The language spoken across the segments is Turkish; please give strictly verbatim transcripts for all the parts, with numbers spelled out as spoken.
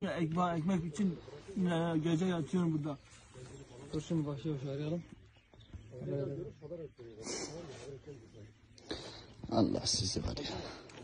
Ekmek, ekmek için e, gece yatıyorum burada. Dur şimdi başı yavaş arayalım. Allah sizi var ya.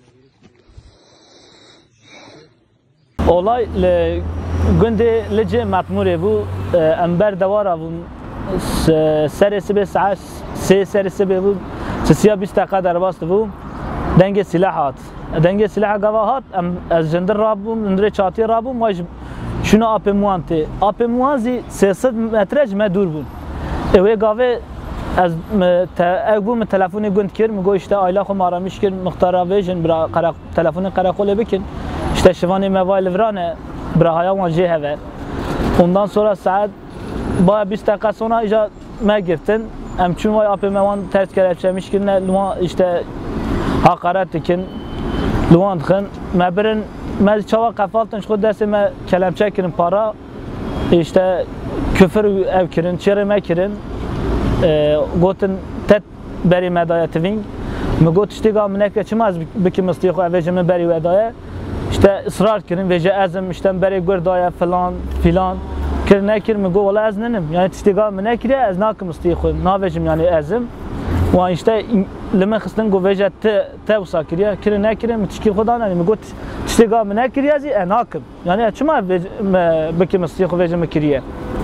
Olay le günde lece matmure bu ember devara bu serisi be saat se serisi be bu siyah bir kadar bastı bu denge silahat denge silah gavahat az jender rabum ndre çatı rabum maj şunu ape muante ape muazi sesed metrej medur bun ev gave az ev bu telefonu gönd kir mi go işte ayla xo maramış kir muhtara vejin bra qara telefonu karakole bikin işte şivani mevali vrane brahaya wanje heve ondan sonra saat ba beş dakika sonra ija me girtin em çün vay ape mevan ters kelepçemiş ki ne işte hakaret dikin luan dixin me birin me çava qefaltin xo deste me kelepçe kirin para işte küfür ev kirin çere me kirin gotin tet beri medayetivin me got iştiga meneke çimaz bikim istiyo evecimi beri vedaya işte ısrar kirin vece azim işte beri gurdaya falan filan kirin ne kirin me go valla aznenim yani iştiga meneke az nakim istiyo navecim yani azim و işte لما خستن گو وجه ت توسا کریه کری نکریم تشکی خدا نمی گفت تشتیگاه من نکریه زی اناکم یعنی چما بکی مسیح وجه مکریه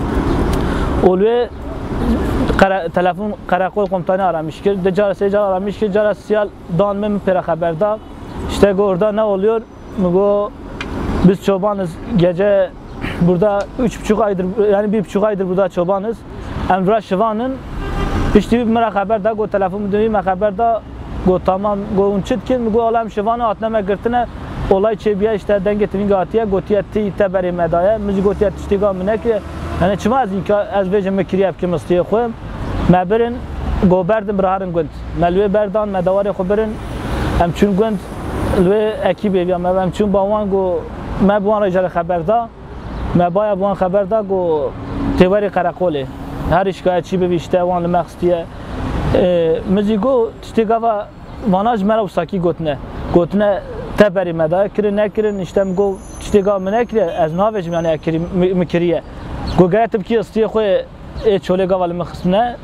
اولوی telefon karakol komutanı aramış ki decar secar aramış ki cara siyal dan mı pera haberde işte orada ne oluyor bu biz çobanız gece burada üç buçuk aydır yani bir buçuk aydır burada çobanız Emrah Şivan'ın İşte bir merak haber da go telefon dönüyor haber da go tamam go unçitkin go alam şivanı atnama girtine olay çebiye işte dengetin gatiye gotiyeti teberi medaya müzik gotiyet istiga meneki yani çmaz ki az vece mekriye ki mustiye khoyim meberin go berdim braharın günd melwe berdan medavari khaberin em çün günd lwe ekibe ya em çün bawan go me buan rejal haberda me baya buan haberda go teberi karakole her şikayetçi bir işte van maqstiye müzigo tiştigava vanaj mera usaki gotne gotne teberi meda kirin ne kirin işte go tiştiga menekre az navecim yani ekri mikriye go gayetib ki istiye khoy e çole gaval maqsne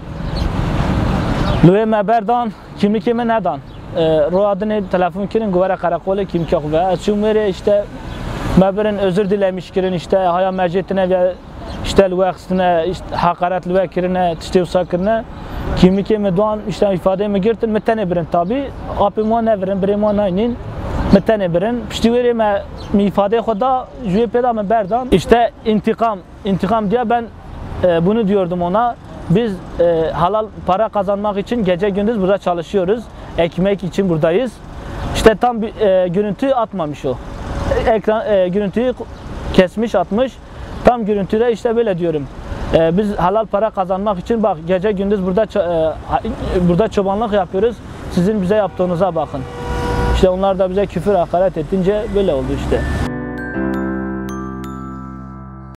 loye meberdan kimlik men nedan roadını telefon kirin govara karakole kimki ve açumere işte meberin özür dilemiş kirin işte haya mercetine ve işte lüvextine işte hakaret lüvekirine tiştevsa kirine kimlik medwan işte ifade mi girtin metene birin tabi api mo ne verin bire mo naynin metene birin piştiveri me mi ifade khoda jüye peda me berdan işte intikam intikam diye ben e, bunu diyordum ona biz e, halal para kazanmak için gece gündüz burada çalışıyoruz ekmek için buradayız işte tam bir e, görüntü atmamış o ekran e, görüntüyü kesmiş atmış. Tam görüntüde işte böyle diyorum. Ee, biz halal para kazanmak için bak gece gündüz burada e, burada çobanlık yapıyoruz. Sizin bize yaptığınıza bakın. İşte onlar da bize küfür hakaret ettince böyle oldu işte.